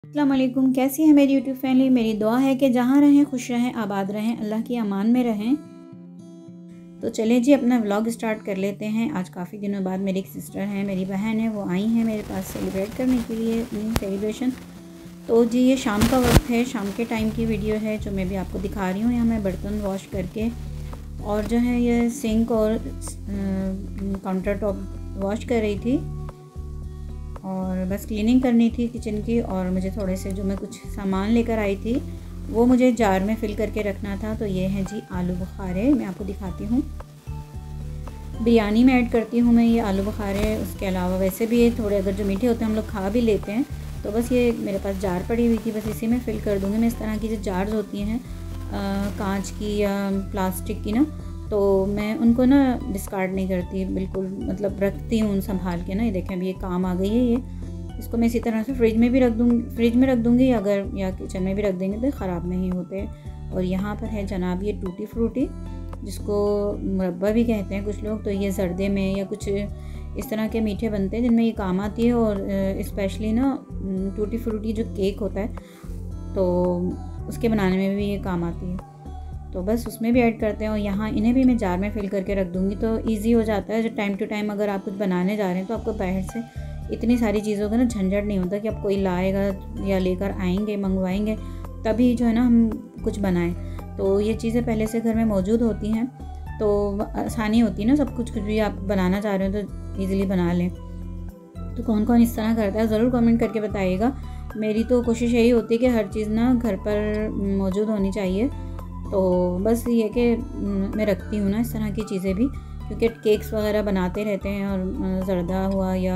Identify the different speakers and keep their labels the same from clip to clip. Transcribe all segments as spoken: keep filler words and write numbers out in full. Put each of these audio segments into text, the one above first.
Speaker 1: अस्सलाम वालेकुम। कैसी है मेरी यूट्यूब फैमिली। मेरी दुआ है कि जहाँ रहें खुश रहें, आबाद रहें, अल्लाह की अमान में रहें। तो चलिए जी अपना व्लॉग स्टार्ट कर लेते हैं। आज काफ़ी दिनों बाद मेरी एक सिस्टर है, मेरी बहन है, वो आई हैं मेरे पास सेलिब्रेट करने के लिए अपनी सेलिब्रेशन। तो जी ये शाम का वक्त है, शाम के टाइम की वीडियो है जो मैं भी आपको दिखा रही हूँ। यहाँ मैं बर्तन वॉश करके और जो है ये सिंक और काउंटर टॉप वॉश कर रही थी और बस क्लीनिंग करनी थी किचन की। और मुझे थोड़े से जो मैं कुछ सामान लेकर आई थी वो मुझे जार में फ़िल करके रखना था। तो ये है जी आलू बुखारे, मैं आपको दिखाती हूँ। बिरयानी में ऐड करती हूँ मैं ये आलू बुखारे। उसके अलावा वैसे भी ये थोड़े अगर जो मीठे होते हैं हम लोग खा भी लेते हैं। तो बस ये मेरे पास जार पड़ी हुई थी, बस इसी में फ़िल कर दूँगी मैं। इस तरह की जो जार्स होती हैं कांच की या प्लास्टिक की ना, तो मैं उनको ना डिस्कार्ड नहीं करती बिल्कुल, मतलब रखती हूँ संभाल के ना। ये देखें अभी ये काम आ गई है ये। इसको मैं इसी तरह से फ्रिज में भी रख दूँगी, फ्रिज में रख दूँगी अगर, या किचन में भी रख देंगे तो ख़राब नहीं होते। और यहाँ पर है जनाब ये टूटी फ्रूटी, जिसको मुरब्बा भी कहते हैं कुछ लोग। तो ये जर्दे में या कुछ इस तरह के मीठे बनते हैं जिनमें ये काम आती है। और स्पेशली ना टूटी फ्रूटी जो केक होता है तो उसके बनाने में भी ये काम आती है। तो बस उसमें भी ऐड करते हैं। और यहाँ इन्हें भी मैं जार में फ़िल करके रख दूँगी तो इजी हो जाता है। जो टाइम टू टाइम अगर आप कुछ बनाने जा रहे हैं तो आपको बाहर से इतनी सारी चीज़ों का ना झंझट नहीं होता कि आप कोई लाएगा या लेकर आएंगे, मंगवाएंगे तभी जो है ना हम कुछ बनाएं। तो ये चीज़ें पहले से घर में मौजूद होती हैं तो आसानी होती है ना, सब कुछ कुछ भी आप बनाना चाह रहे हो तो ईज़िली बना लें। तो कौन कौन इस तरह करता है ज़रूर कमेंट करके बताइएगा। मेरी तो कोशिश यही होती है कि हर चीज़ ना घर पर मौजूद होनी चाहिए। तो बस ये कि मैं रखती हूँ ना इस तरह की चीज़ें भी, क्योंकि केक्स वगैरह बनाते रहते हैं। और जर्दा हुआ या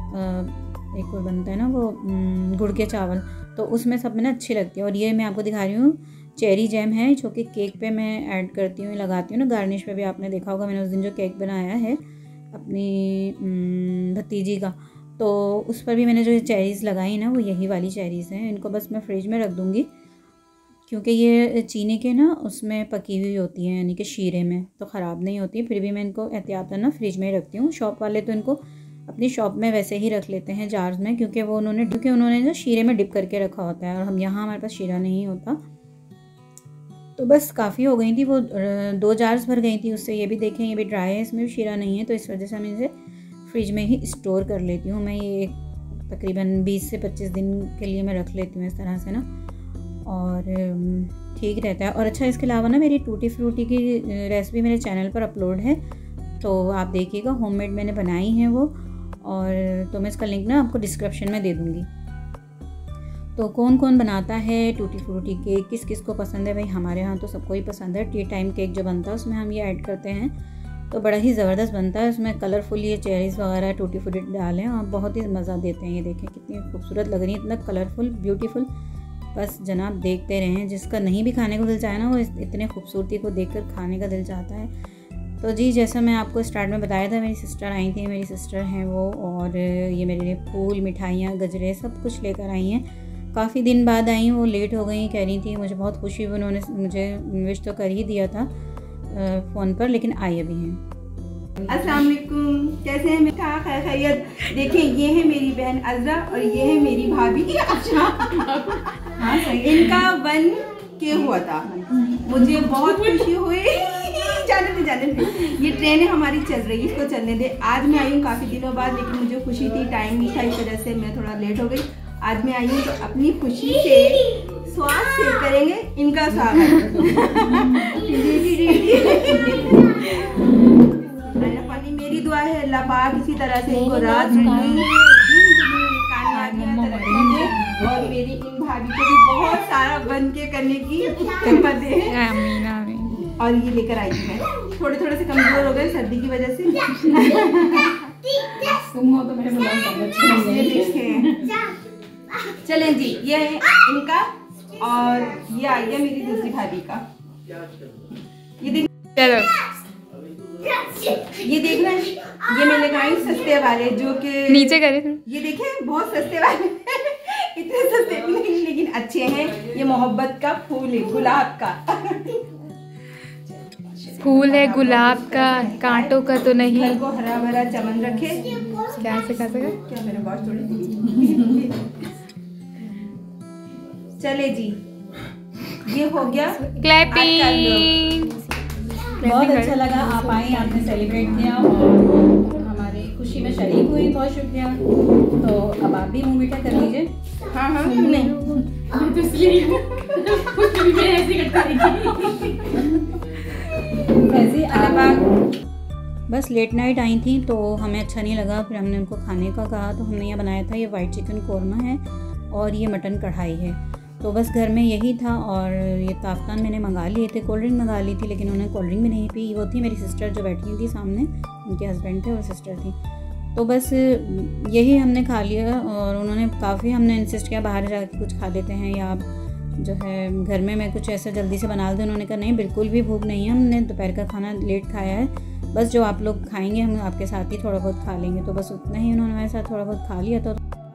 Speaker 1: एक और बनता है ना वो गुड़ के चावल, तो उसमें सब में ना अच्छी लगती है। और ये मैं आपको दिखा रही हूँ चेरी जैम है जो कि केक पे मैं ऐड करती हूँ, लगाती हूँ ना गार्निश पे भी। आपने देखा होगा मैंने उस दिन जो केक बनाया है अपनी भतीजी का, तो उस पर भी मैंने जो चेरीज़ लगाई ना वो यही वाली चेरीज़ हैं। इनको बस मैं फ्रिज में रख दूँगी क्योंकि ये चीनी के ना उसमें पकी हुई होती हैं, यानी कि शीरे में, तो ख़राब नहीं होती। फिर भी मैं इनको एहतियातन ना फ्रिज में ही रखती हूँ। शॉप वाले तो इनको अपनी शॉप में वैसे ही रख लेते हैं जार्स में, क्योंकि वो उन्होंने क्योंकि उन्होंने ना शीरे में डिप करके रखा होता है। और हम यहाँ हमारे पास शीरा नहीं होता। तो बस काफ़ी हो गई थी वो, दो जार्स भर गई थी उससे। ये भी देखें ये भी ड्राई है, इसमें भी शीरा नहीं है, तो इस वजह से मैं इसे फ्रिज में ही स्टोर कर लेती हूँ। मैं ये तकरीबन बीस से पच्चीस दिन के लिए मैं रख लेती हूँ इस तरह से ना, और ठीक रहता है। और अच्छा इसके अलावा ना मेरी टूटी फ्रूटी की रेसिपी मेरे चैनल पर अपलोड है, तो आप देखिएगा। होममेड मैंने बनाई है वो, और तो मैं इसका लिंक ना आपको डिस्क्रिप्शन में दे दूँगी। तो कौन कौन बनाता है टूटी फ्रूटी केक, किस किस को पसंद है? भाई हमारे यहाँ तो सबको ही पसंद है। टी टाइम केक जो बनता है उसमें हम ये ऐड करते हैं तो बड़ा ही ज़बरदस्त बनता है। उसमें कलरफुल ये चेरीज़ वगैरह टूटी फ्रूटी डालें और बहुत ही मज़ा देते हैं। ये देखें कितनी खूबसूरत लग रही है, इतना कलरफुल ब्यूटीफुल। बस जनाब देखते रहें, जिसका नहीं भी खाने को दिल चाहे ना वो इतने खूबसूरती को देखकर खाने का दिल चाहता है। तो जी जैसा मैं आपको स्टार्ट में बताया था, मेरी सिस्टर आई थी, मेरी सिस्टर हैं वो, और ये मेरे लिए फूल, मिठाइयाँ, गजरे सब कुछ लेकर आई हैं। काफ़ी दिन बाद आई, वो लेट हो गई, कह रही थी। मुझे बहुत खुशी हुई, उन्होंने मुझे विश तो कर ही दिया था फ़ोन पर, लेकिन आई अभी हैं।
Speaker 2: अस्सलाम वालेकुम, कैसे हैं? मीठा खैरियत। देखिए ये है मेरी बहन अज़रा और ये है मेरी भाभी। अच्छा हाँ सही, इनका वन के हुआ था, मुझे बहुत खुशी हुई। जाने दे जाने दे, ये ट्रेन हमारी चल रही है, इसको चलने दे। आज मैं आई हूँ काफ़ी दिनों बाद, लेकिन मुझे खुशी थी, टाइम नहीं था, इस वजह से मैं थोड़ा लेट हो गई। आज मैं आई हूँ तो अपनी खुशी से स्वाद से करेंगे इनका स्वागत। पानी मेरी दुआ है अल्लाह पाक इसी तरह से इनको रात और मेरी इन भाभी को भी बहुत सारा बन के करने की हिम्मत दे। आमीन आमीन। और ये लेकर आई मैं, थोड़े थोड़े से कमजोर हो गए सर्दी की वजह से। तुम हो तो मेरे चलें जी, ये है इनका, और ये आ गया मेरी दूसरी भाभी का। ये देख चलो, ये देखना, ये मैंने कहा सस्ते वाले जो कि
Speaker 1: नीचे करे,
Speaker 2: ये देखें बहुत सस्ते वाले इतने सस्ते नहीं लेकिन अच्छे हैं। ये मोहब्बत का फूल है, गुलाब का
Speaker 1: फूल है, गुलाब का, कांटों का तो नहीं।
Speaker 2: घर को हरा भरा चमन रखे।
Speaker 1: क्या से खा सका?
Speaker 2: क्या मेरे बात थोड़ी चले जी, ये हो गया
Speaker 3: क्लैपिंग।
Speaker 1: बहुत अच्छा लगा, आप आई, आपने सेलिब्रेट किया और हमारी खुशी में शरीक हुई, बहुत शुक्रिया। तो अब आप भी मुँह मीठा कर लीजिए।
Speaker 2: हाँ हाँ हमने तो इसलिए ऐसे
Speaker 1: ऐसे आप बस लेट नाइट आई थी तो हमें अच्छा नहीं लगा, फिर हमने उनको खाने का कहा तो हमने यहाँ बनाया था, ये वाइट चिकन कौरमा है और ये मटन कढ़ाई है। तो बस घर में यही था और ये ताफ्तान मैंने मंगा लिए थे, कोल्ड ड्रिंक मंगा ली थी लेकिन उन्होंने कोल्ड ड्रिंक भी नहीं पी। वो थी मेरी सिस्टर जो बैठी थी सामने, उनके हस्बैंड थे और सिस्टर थी। तो बस यही हमने खा लिया और उन्होंने काफ़ी हमने इंसिस्ट किया बाहर जाके कुछ खा लेते हैं या जो है घर में मैं कुछ ऐसा जल्दी से बना दूँ। उन्होंने कहा नहीं, बिल्कुल भी भूख नहीं है, हमने दोपहर का खाना लेट खाया है, बस जो आप लोग खाएंगे हम आपके साथ ही थोड़ा बहुत खा लेंगे। तो बस उतना ही उन्होंने हमारे साथ थोड़ा बहुत खा लिया। तो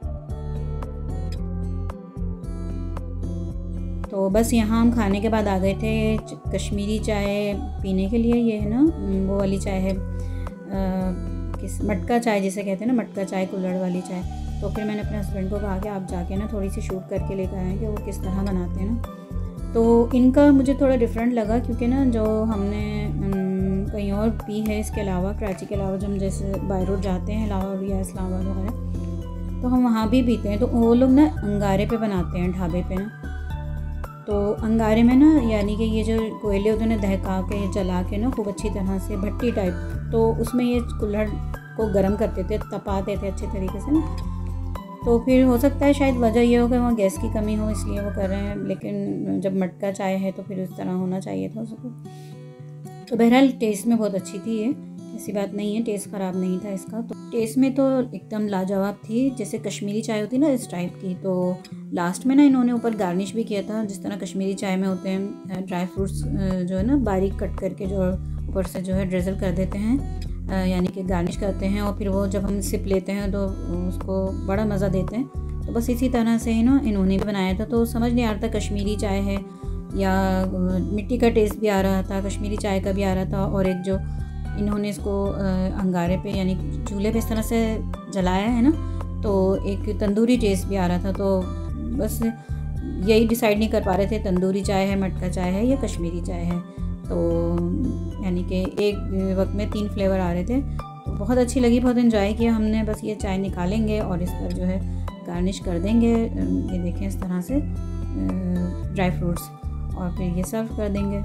Speaker 1: तो बस यहाँ हम खाने के बाद आ गए थे कश्मीरी चाय पीने के लिए। ये है ना वो वाली चाय है, आ, किस मटका चाय जिसे कहते हैं ना, मटका चाय, कुल्हड़ वाली चाय। तो फिर मैंने अपने हस्बैंड को कहा कि आप जाके ना थोड़ी सी शूट करके लेकर आएँ कि वो किस तरह बनाते हैं ना। तो इनका मुझे थोड़ा डिफरेंट लगा क्योंकि ना जो हमने कहीं और पी है इसके अलावा, कराची के अलावा, जब हम जैसे बाय रोड जाते हैं लाहौर या इस्लामाबाद वगैरह, तो हम वहाँ भी पीते हैं। तो वो लोग ना अंगारे पे बनाते हैं, ढाबे पे ना। तो अंगारे में ना यानी कि ये जो कोयले होते हैं ना, दहका के जला के ना खूब अच्छी तरह से भट्टी टाइप, तो उसमें ये कुल्हड़ को गर्म करते थे, तपाते थे अच्छे तरीके से ना। तो फिर हो सकता है शायद वजह ये हो कि वहाँ गैस की कमी हो इसलिए वो कर रहे हैं, लेकिन जब मटका चाय है तो फिर उस तरह होना चाहिए था उसको। तो बहरहाल टेस्ट में बहुत अच्छी थी, ये ऐसी बात नहीं है, टेस्ट ख़राब नहीं था इसका। तो टेस्ट में तो एकदम लाजवाब थी, जैसे कश्मीरी चाय होती ना इस टाइप की। तो लास्ट में ना इन्होंने ऊपर गार्निश भी किया था, जिस तरह कश्मीरी चाय में होते हैं ड्राई फ्रूट्स जो है ना बारीक कट करके जो ऊपर से जो है ड्रिजल कर देते हैं, यानी कि गार्निश करते हैं, और फिर वो जब हम सिप लेते हैं तो उसको बड़ा मज़ा देते हैं। तो बस इसी तरह से ही ना इन्होंने भी बनाया था। तो समझ नहीं आ रहा था कश्मीरी चाय है या मिट्टी का टेस्ट भी आ रहा था, कश्मीरी चाय का भी आ रहा था, और एक जो इन्होंने इसको अंगारे पे यानी चूल्हे पे इस तरह से जलाया है ना, तो एक तंदूरी टेस्ट भी आ रहा था। तो बस यही डिसाइड नहीं कर पा रहे थे तंदूरी चाय है, मटका चाय है या कश्मीरी चाय है। तो यानी कि एक वक्त में तीन फ्लेवर आ रहे थे। तो बहुत अच्छी लगी, बहुत एंजॉय किया हमने। बस ये चाय निकालेंगे और इस पर जो है गार्निश कर देंगे, ये देखें इस तरह से ड्राई फ्रूट्स, और फिर ये सर्व कर देंगे।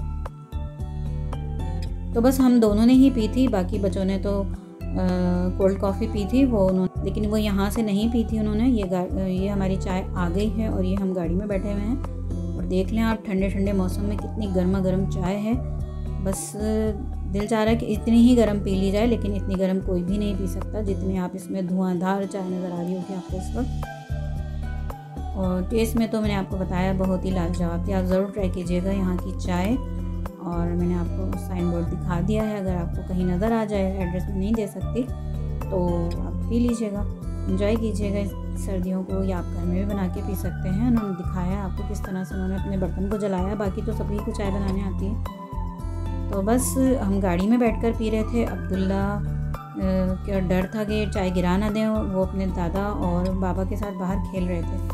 Speaker 1: तो बस हम दोनों ने ही पी थी, बाकी बच्चों ने तो कोल्ड कॉफ़ी पी थी वो उन्होंने, लेकिन वो यहाँ से नहीं पी थी उन्होंने। ये ये हमारी चाय आ गई है और ये हम गाड़ी में बैठे हुए हैं, और देख लें आप ठंडे ठंडे मौसम में कितनी गर्मा गर्म चाय है। बस दिल चाह रहा है कि इतनी ही गर्म पी ली जाए, लेकिन इतनी गर्म कोई भी नहीं पी सकता जितनी आप इसमें धुआंधार चाय नज़र आ रही होगी आपको इस वक्त। और टेस्ट में तो मैंने आपको बताया बहुत ही लाजवाब थी, आप ज़रूर ट्राई कीजिएगा यहाँ की चाय। और मैंने आपको साइन बोर्ड दिखा दिया है, अगर आपको कहीं नज़र आ जाए, एड्रेस में नहीं दे सकती तो आप पी लीजिएगा, एंजॉय कीजिएगा सर्दियों को, या आप घर में भी बना के पी सकते हैं। उन्होंने दिखाया आपको किस तरह से उन्होंने अपने बर्तन को जलाया, बाकी तो सभी को चाय बनाने आती है। तो बस हम गाड़ी में बैठकर पी रहे थे। अब्दुल्ला का डर था कि चाय गिरा ना दें, वो अपने दादा और बाबा के साथ बाहर खेल रहे थे।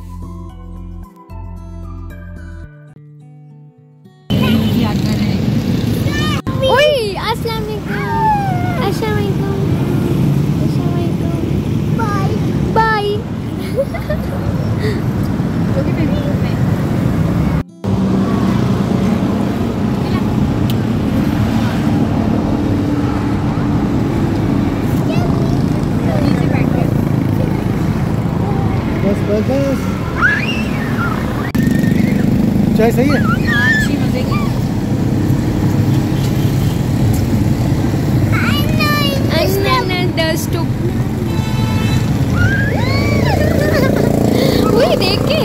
Speaker 3: अस्सलाम वालेकुम, अस्सलाम वालेकुम, अस्सलाम वालेकुम, बाय बाय।
Speaker 4: बस बस बस, चाय सही है,
Speaker 1: अच्छी मज़े की।
Speaker 3: देख के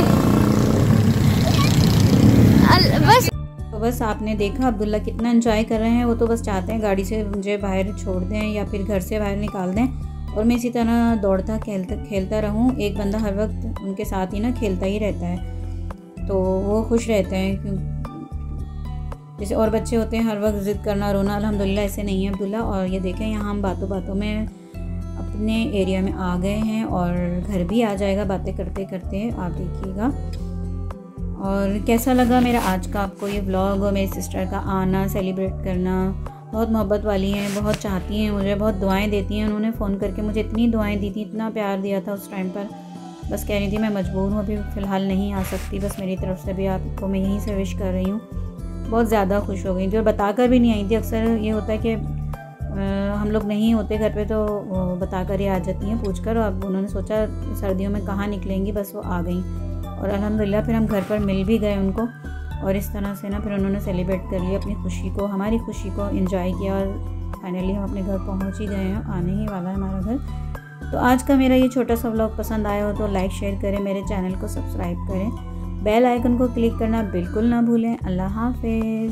Speaker 3: बस
Speaker 1: तो बस आपने देखा अब्दुल्ला कितना एंजॉय कर रहे हैं। वो तो बस चाहते हैं गाड़ी से मुझे बाहर छोड़ दें या फिर घर से बाहर निकाल दें, और मैं इसी तरह दौड़ता खेलता खेलता रहूं। एक बंदा हर वक्त उनके साथ ही ना खेलता ही रहता है, तो वो खुश रहते हैं। क्यों जैसे और बच्चे होते हैं हर वक्त ज़िद करना, रोना, अल्हम्दुलिल्लाह ऐसे नहीं है अब्दुल्ला। और ये देखें यहाँ हम बातों बातों में अपने एरिया में आ गए हैं, और घर भी आ जाएगा बातें करते करते, आप देखिएगा। और कैसा लगा मेरा आज का आपको ये व्लॉग और मेरी सिस्टर का आना, सेलिब्रेट करना। बहुत मोहब्बत वाली हैं, बहुत चाहती हैं मुझे, बहुत दुआएं देती हैं। उन्होंने फ़ोन करके मुझे इतनी दुआएं दी थी, इतना प्यार दिया था उस टाइम पर। बस कह रही थी मैं मजबूर हूँ, अभी फ़िलहाल नहीं आ सकती, बस मेरी तरफ से भी आपको मैं यहीं से विश कर रही हूँ। बहुत ज़्यादा खुश हो गई थी और बता कर भी नहीं आई थी। अक्सर ये होता है कि हम लोग नहीं होते घर पे तो बता कर ही आ जाती हैं पूछ कर। अब उन्होंने सोचा सर्दियों में कहाँ निकलेंगी, बस वो आ गई और अल्हम्दुलिल्लाह फिर हम घर पर मिल भी गए उनको। और इस तरह से ना फिर उन्होंने सेलिब्रेट कर लिया अपनी खुशी को, हमारी खुशी को एंजॉय किया और फाइनली हम अपने घर पहुंच ही गए हैं, आने ही वाला है हमारा घर। तो आज का मेरा ये छोटा सा व्लॉग पसंद आया हो तो लाइक शेयर करें, मेरे चैनल को सब्सक्राइब करें, बेल आइकन को क्लिक करना बिल्कुल ना भूलें। अल्लाह हाफिज़।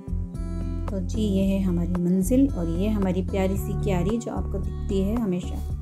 Speaker 1: तो जी ये है हमारी मंजिल और ये हमारी प्यारी सी क्यारी जो आपको दिखती है हमेशा।